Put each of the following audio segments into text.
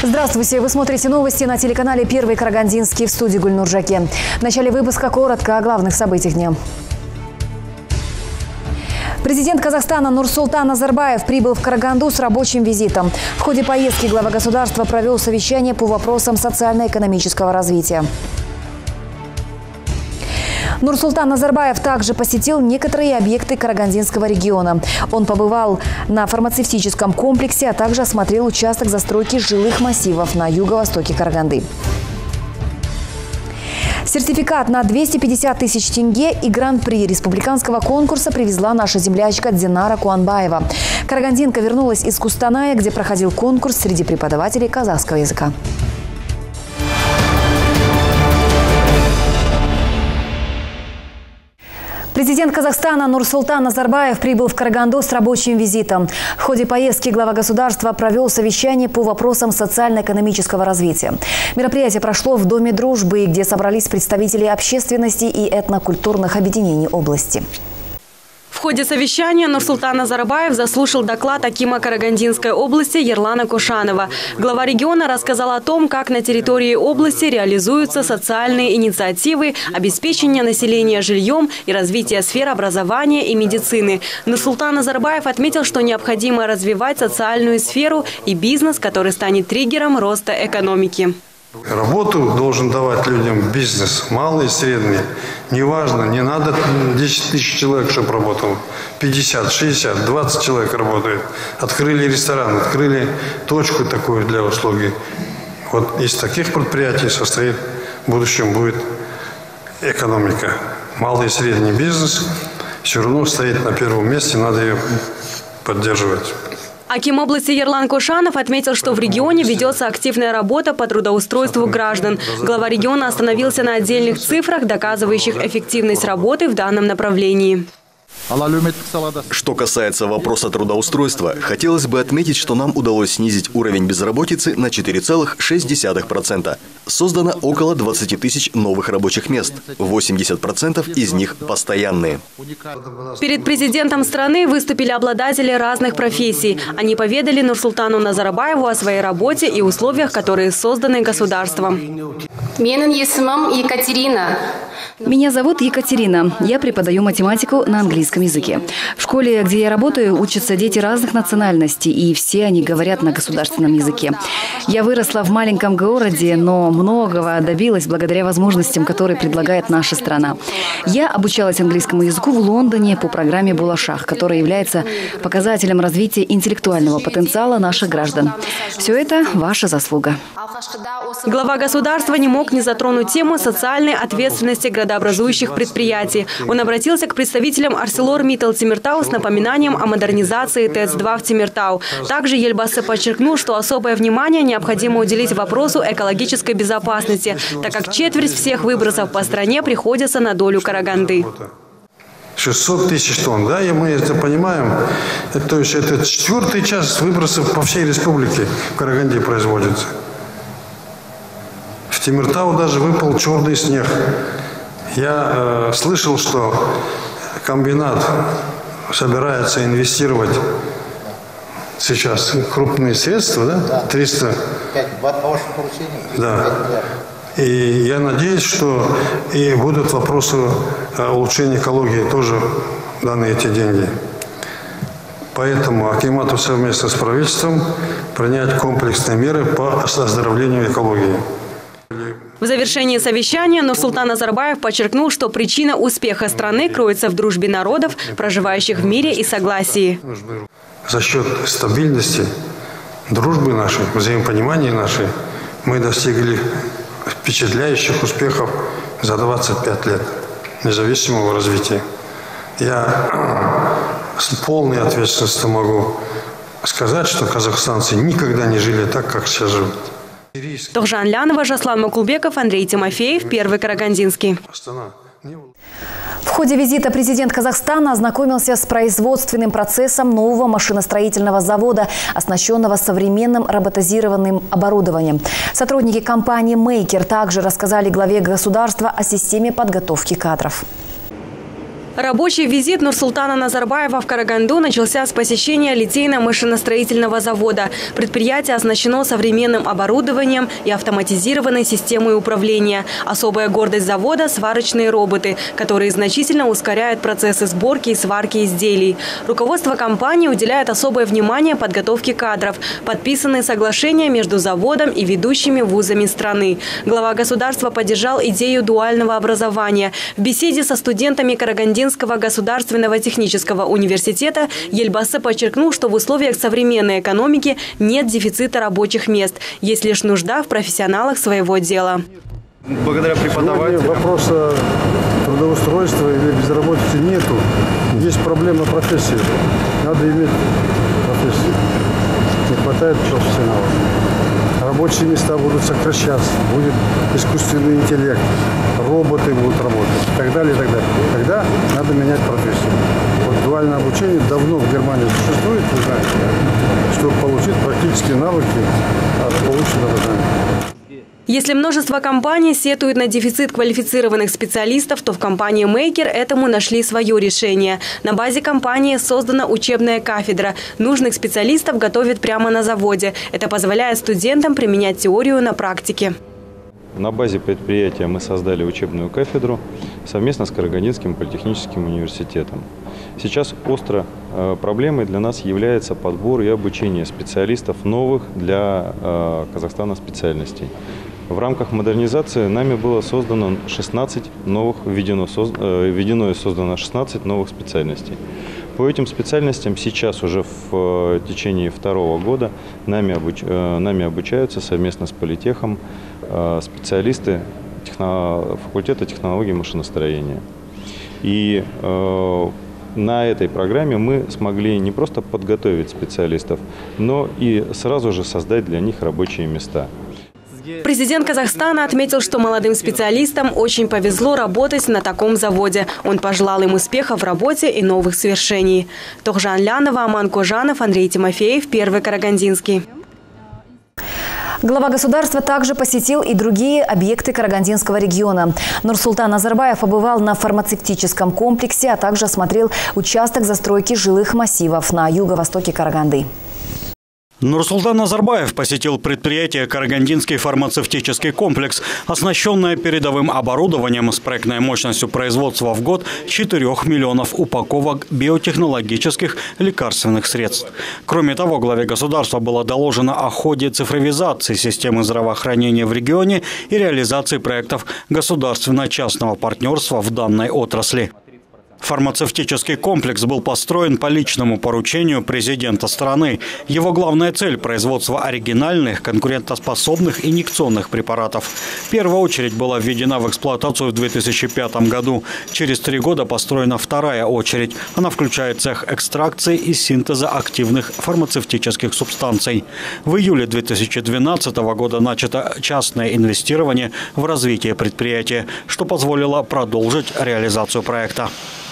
Здравствуйте! Вы смотрите новости на телеканале «Первый Карагандинский», в студии Гульнур Жаке. В начале выпуска коротко о главных событиях дня. Президент Казахстана Нурсултан Назарбаев прибыл в Караганду с рабочим визитом. В ходе поездки глава государства провел совещание по вопросам социально-экономического развития. Нурсултан Назарбаев также посетил некоторые объекты Карагандинского региона. Он побывал на фармацевтическом комплексе, а также осмотрел участок застройки жилых массивов на юго-востоке Караганды. Сертификат на 250 тысяч тенге и гран-при республиканского конкурса привезла наша землячка Динара Куанбаева. Карагандинка вернулась из Кустаная, где проходил конкурс среди преподавателей казахского языка. Президент Казахстана Нурсултан Назарбаев прибыл в Караганду с рабочим визитом. В ходе поездки глава государства провел совещание по вопросам социально-экономического развития. Мероприятие прошло в Доме дружбы, где собрались представители общественности и этнокультурных объединений области. В ходе совещания Нурсултан Назарбаев заслушал доклад акима Карагандинской области Ерлана Кошанова. Глава региона рассказал о том, как на территории области реализуются социальные инициативы, обеспечение населения жильем и развитие сфер образования и медицины. Нурсултан Назарбаев отметил, что необходимо развивать социальную сферу и бизнес, который станет триггером роста экономики. Работу должен давать людям бизнес, малый и средний. Неважно, не надо 10 тысяч человек, чтобы работало. 50, 60, 20 человек работает. Открыли ресторан, открыли точку такую для услуги. Вот из таких предприятий состоит, в будущем будет экономика. Малый и средний бизнес все равно стоит на первом месте, надо ее поддерживать. Аким области Ерлан Кошанов отметил, что в регионе ведется активная работа по трудоустройству граждан. Глава региона остановился на отдельных цифрах, доказывающих эффективность работы в данном направлении. Что касается вопроса трудоустройства, хотелось бы отметить, что нам удалось снизить уровень безработицы на 4,6%. Создано около 20 тысяч новых рабочих мест. 80% из них постоянные. Перед президентом страны выступили обладатели разных профессий. Они поведали Нурсултану Назарбаеву о своей работе и условиях, которые созданы государством. Меня зовут Екатерина. Я преподаю математику на английском языке. В школе, где я работаю, учатся дети разных национальностей, и все они говорят на государственном языке. Я выросла в маленьком городе, но многого добилась благодаря возможностям, которые предлагает наша страна. Я обучалась английскому языку в Лондоне по программе «Булашах», которая является показателем развития интеллектуального потенциала наших граждан. Все это ваша заслуга. Глава государства не мог не затронуть тему социальной ответственности градообразующих предприятий. Он обратился к представителям ArcelorMittal Темиртау с напоминанием о модернизации ТЭЦ-2 в Темиртау. Также Ельбасы подчеркнул, что особое внимание необходимо уделить вопросу экологической безопасности, так как четверть всех выбросов по стране приходится на долю Караганды. 600 тысяч тонн, да, и мы это понимаем. То есть это четвертый час выбросов по всей республике в Караганде производится. В Темиртау даже выпал черный снег. Я слышал, что комбинат собирается инвестировать сейчас крупные средства, да? 300. Да. И я надеюсь, что и будут вопросы улучшения экологии тоже даны эти деньги. Поэтому акимату совместно с правительством принять комплексные меры по оздоровлению экологии. В завершении совещания Нурсултан Назарбаев подчеркнул, что причина успеха страны кроется в дружбе народов, проживающих в мире и согласии. За счет стабильности, дружбы нашей, взаимопонимания нашей, мы достигли впечатляющих успехов за 25 лет независимого развития. Я с полной ответственностью могу сказать, что казахстанцы никогда не жили так, как сейчас живут. Тохжан Лянова, Жаслан Макулбеков, Андрей Тимофеев, Первый Карагандинский. В ходе визита президент Казахстана ознакомился с производственным процессом нового машиностроительного завода, оснащенного современным роботизированным оборудованием. Сотрудники компании «Мейкер» также рассказали главе государства о системе подготовки кадров. Рабочий визит Нурсултана Назарбаева в Караганду начался с посещения литейно-машиностроительного завода. Предприятие оснащено современным оборудованием и автоматизированной системой управления. Особая гордость завода – сварочные роботы, которые значительно ускоряют процессы сборки и сварки изделий. Руководство компании уделяет особое внимание подготовке кадров. Подписаны соглашения между заводом и ведущими вузами страны. Глава государства поддержал идею дуального образования. В беседе со студентами Карагандинского государственного технического университета Ельбасы подчеркнул, что в условиях современной экономики нет дефицита рабочих мест. Есть лишь нужда в профессионалах своего дела. Благодаря преподавателям. Вопроса трудоустройства или безработицы нету. Есть проблема профессии. Надо иметь профессию. Не хватает профессионалов. Рабочие места будут сокращаться, будет искусственный интеллект, роботы будут работать и так далее, и так далее. Тогда надо менять профессию. Вот дуальное обучение давно в Германии существует, вы знаете, чтобы получить практические навыки от полученного знания. Если множество компаний сетуют на дефицит квалифицированных специалистов, то в компании Maker этому нашли свое решение. На базе компании создана учебная кафедра. Нужных специалистов готовят прямо на заводе. Это позволяет студентам применять теорию на практике. На базе предприятия мы создали учебную кафедру совместно с Карагандинским политехническим университетом. Сейчас остро проблемой для нас является подбор и обучение специалистов новых для Казахстана специальностей. В рамках модернизации нами было создано 16 новых, введено и создано 16 новых специальностей. По этим специальностям сейчас уже в течение второго года нами обучаются совместно с политехом специалисты факультета технологий машиностроения. И на этой программе мы смогли не просто подготовить специалистов, но и сразу же создать для них рабочие места. Президент Казахстана отметил, что молодым специалистам очень повезло работать на таком заводе. Он пожелал им успеха в работе и новых свершений. Тохжан Лянова, Аман Кожанов, Андрей Тимофеев, Первый Карагандинский. Глава государства также посетил и другие объекты Карагандинского региона. Нурсултан Назарбаев побывал на фармацевтическом комплексе, а также осмотрел участок застройки жилых массивов на юго-востоке Караганды. Нурсултан Назарбаев посетил предприятие «Карагандинский фармацевтический комплекс», оснащенное передовым оборудованием с проектной мощностью производства в год 4 миллионов упаковок биотехнологических лекарственных средств. Кроме того, главе государства было доложено о ходе цифровизации системы здравоохранения в регионе и реализации проектов государственно-частного партнерства в данной отрасли. Фармацевтический комплекс был построен по личному поручению президента страны. Его главная цель – производство оригинальных, конкурентоспособных инъекционных препаратов. В первую очередь была введена в эксплуатацию в 2005 году. Через 3 года построена вторая очередь. Она включает цех экстракции и синтеза активных фармацевтических субстанций. В июле 2012 года начато частное инвестирование в развитие предприятия, что позволило продолжить реализацию проекта.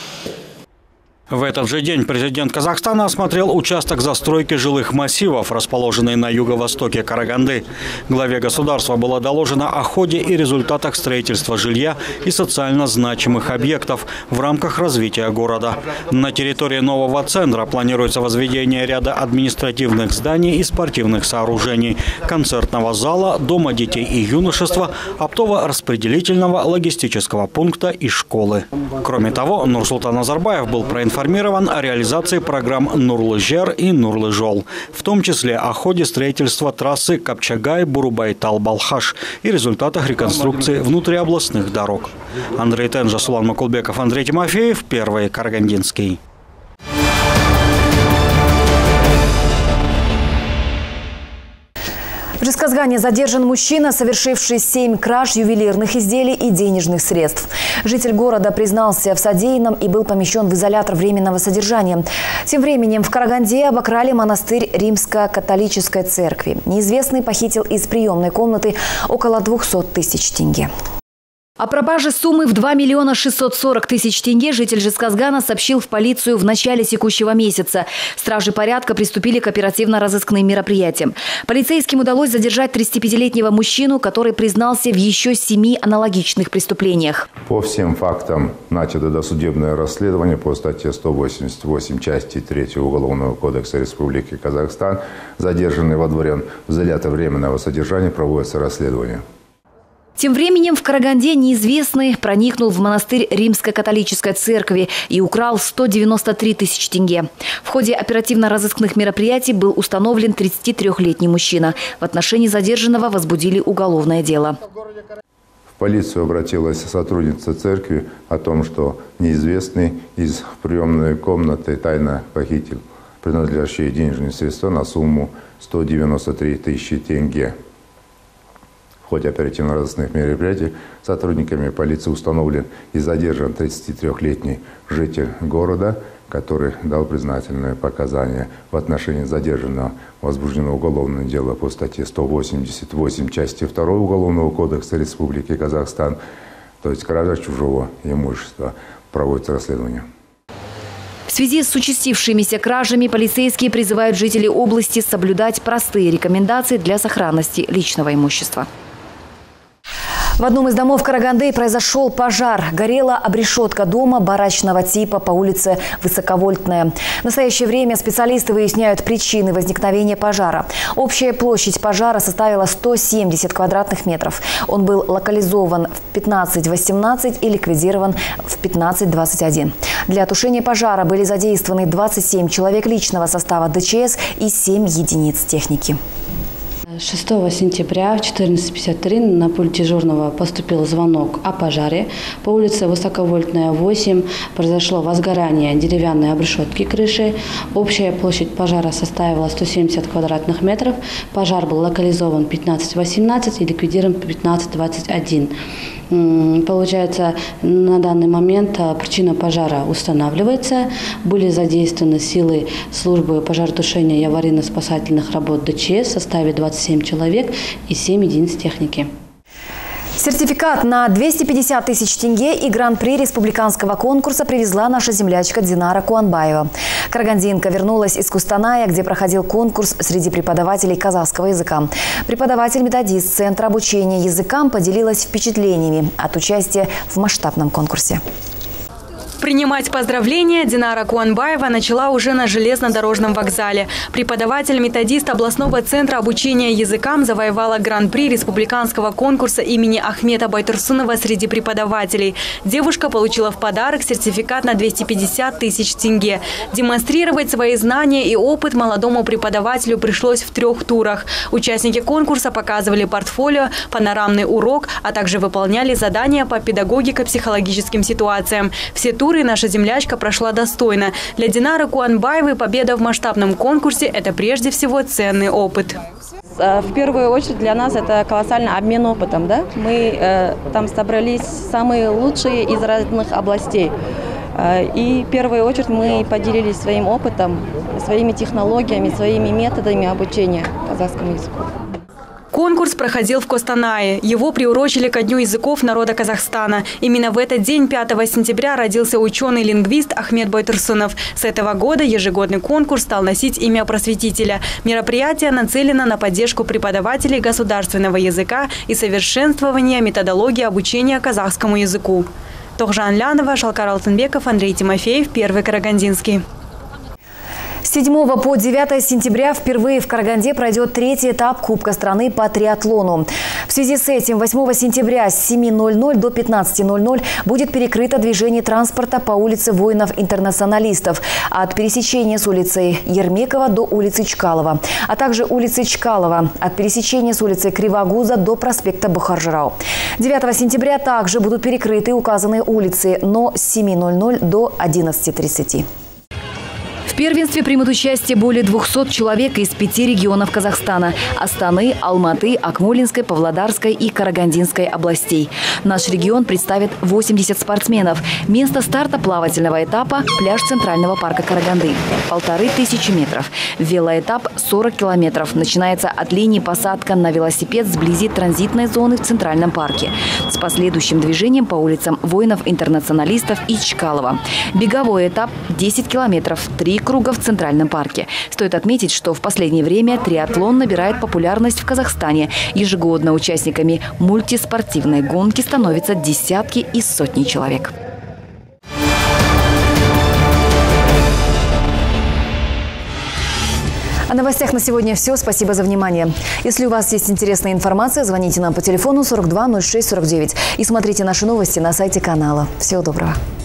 В этот же день президент Казахстана осмотрел участок застройки жилых массивов, расположенный на юго-востоке Караганды. Главе государства было доложено о ходе и результатах строительства жилья и социально значимых объектов в рамках развития города. На территории нового центра планируется возведение ряда административных зданий и спортивных сооружений, концертного зала, дома детей и юношества, оптово-распределительного логистического пункта и школы. Кроме того, Нурсултан Назарбаев был проинформирован о реализации программ «Нурлы-Жер» и «Нурлы-Жол», в том числе о ходе строительства трассы Капчагай-Бурубай-Талбалхаш и результатах реконструкции внутриобластных дорог. Андрей Тенжа, Сулан Макулбеков, Андрей Тимофеев, Первый Карагандинский. В Жезказгане задержан мужчина, совершивший 7 краж ювелирных изделий и денежных средств. Житель города признался в содеянном и был помещен в изолятор временного содержания. Тем временем в Караганде обокрали монастырь Римско-католической церкви. Неизвестный похитил из приемной комнаты около 200 тысяч тенге. О пропаже суммы в 2 миллиона 640 тысяч тенге житель Жезказгана сообщил в полицию в начале текущего месяца. Стражи порядка приступили к оперативно-розыскным мероприятиям. Полицейским удалось задержать 35-летнего мужчину, который признался в еще 7 аналогичных преступлениях. По всем фактам начато досудебное расследование по статье 188 части 3 Уголовного кодекса Республики Казахстан. Задержанный во дворе в изолятор временного содержания проводится расследование. Тем временем в Караганде неизвестный проникнул в монастырь Римско-католической церкви и украл 193 тысячи тенге. В ходе оперативно-розыскных мероприятий был установлен 33-летний мужчина. В отношении задержанного возбудили уголовное дело. В полицию обратилась сотрудница церкви о том, что неизвестный из приемной комнаты тайно похитил принадлежащие денежные средства на сумму 193 тысячи тенге. В ходе оперативно-розыскных мероприятий сотрудниками полиции установлен и задержан 33-летний житель города, который дал признательные показания. В отношении задержанного возбуждено уголовное дело по статье 188 части 2 Уголовного кодекса Республики Казахстан, то есть кража чужого имущества. Проводится расследование. В связи с участившимися кражами полицейские призывают жителей области соблюдать простые рекомендации для сохранности личного имущества. В одном из домов Караганды произошел пожар. Горела обрешетка дома барачного типа по улице Высоковольтная. В настоящее время специалисты выясняют причины возникновения пожара. Общая площадь пожара составила 170 квадратных метров. Он был локализован в 15:18 и ликвидирован в 15:21. Для тушения пожара были задействованы 27 человек личного состава ДЧС и 7 единиц техники. 6 сентября в 14:53 на пульт дежурного поступил звонок о пожаре. По улице Высоковольтная, 8 произошло возгорание деревянной обрешетки крыши. Общая площадь пожара составила 170 квадратных метров. Пожар был локализован в 15:18 и ликвидирован в 15:21. Получается, на данный момент причина пожара устанавливается. Были задействованы силы службы пожаротушения и аварийно-спасательных работ ДЧС в составе 27 человек и 7 единиц техники. Сертификат на 250 тысяч тенге и гран-при республиканского конкурса привезла наша землячка Динара Куанбаева. Карагандинка вернулась из Кустаная, где проходил конкурс среди преподавателей казахского языка. Преподаватель-методист Центра обучения языкам поделилась впечатлениями от участия в масштабном конкурсе. Принимать поздравления Динара Куанбаева начала уже на железнодорожном вокзале. Преподаватель-методист областного центра обучения языкам завоевала гран-при республиканского конкурса имени Ахмета Байтурсынова среди преподавателей. Девушка получила в подарок сертификат на 250 тысяч тенге. Демонстрировать свои знания и опыт молодому преподавателю пришлось в 3 турах. Участники конкурса показывали портфолио, панорамный урок, а также выполняли задания по педагогико-психологическим ситуациям. Все туры наша землячка прошла достойно. Для Динары Куанбаевой победа в масштабном конкурсе – это прежде всего ценный опыт. В первую очередь для нас это колоссальный обмен опытом. Да? Мы там собрались самые лучшие из разных областей. И в первую очередь мы поделились своим опытом, своими технологиями, своими методами обучения казахскому языку. Конкурс проходил в Костанае. Его приурочили ко Дню языков народа Казахстана. Именно в этот день, 5 сентября, родился ученый-лингвист Ахмет Байтурсынов. С этого года ежегодный конкурс стал носить имя просветителя. Мероприятие нацелено на поддержку преподавателей государственного языка и совершенствование методологии обучения казахскому языку. Тохжан Лянова, Шалкар Алтынбеков, Андрей Тимофеев, Первый Карагандинский. С 7 по 9 сентября впервые в Караганде пройдет 3-й этап Кубка страны по триатлону. В связи с этим 8 сентября с 7:00 до 15:00 будет перекрыто движение транспорта по улице воинов-интернационалистов от пересечения с улицей Ермекова до улицы Чкалова, а также улицы Чкалова от пересечения с улицей Кривогуза до проспекта Бухар-Жырау. 9 сентября также будут перекрыты указанные улицы, но с 7:00 до 11:30. В первенстве примут участие более 200 человек из 5 регионов Казахстана – Астаны, Алматы, Акмолинской, Павлодарской и Карагандинской областей. Наш регион представит 80 спортсменов. Место старта плавательного этапа – пляж Центрального парка Караганды. 1500 метров. Велоэтап – 40 километров. Начинается от линии посадка на велосипед вблизи транзитной зоны в Центральном парке. С последующим движением по улицам воинов-интернационалистов и Чкалова. Беговой этап – 10 километров, 3 круга в Центральном парке. Стоит отметить, что в последнее время триатлон набирает популярность в Казахстане. Ежегодно участниками мультиспортивной гонки становятся десятки и сотни человек. О новостях на сегодня все. Спасибо за внимание. Если у вас есть интересная информация, звоните нам по телефону 42 06 49 и смотрите наши новости на сайте канала. Всего доброго.